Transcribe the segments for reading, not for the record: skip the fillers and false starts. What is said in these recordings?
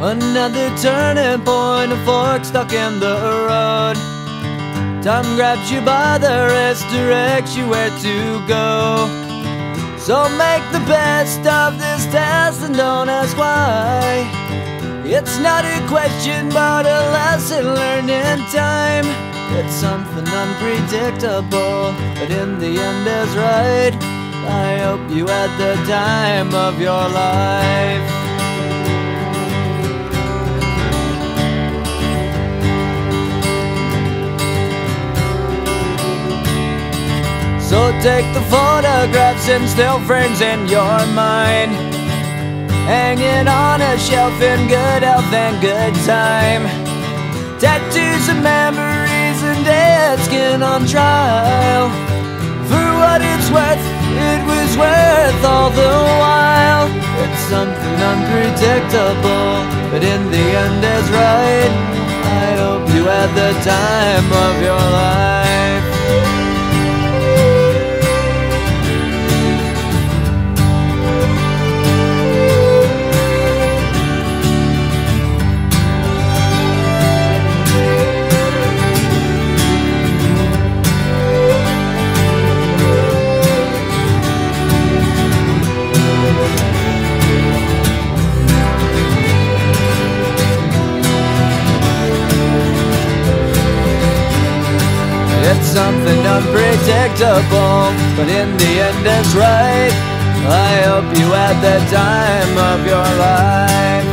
Another turning point, a fork stuck in the road. Time grabs you by the wrist, directs you where to go. So make the best of this test and don't ask why. It's not a question but a lesson learned in time. It's something unpredictable, but in the end is right. I hope you had the time of your life. So take the photographs and still frames in your mind, hanging on a shelf in good health and good time. Tattoos of memories and dead skin on trial. For what it's worth, it was worth all the while. It's something unpredictable, but in the end is right. I hope you had the time of your life. It's something unpredictable, but in the end it's right. I hope you had the time of your life.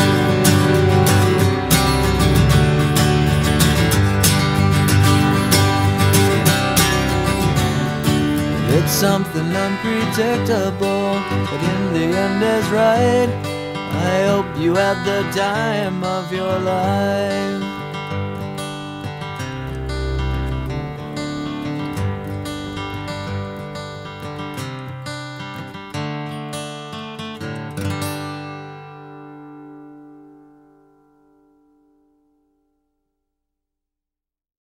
It's something unpredictable, but in the end is right. I hope you had the time of your life.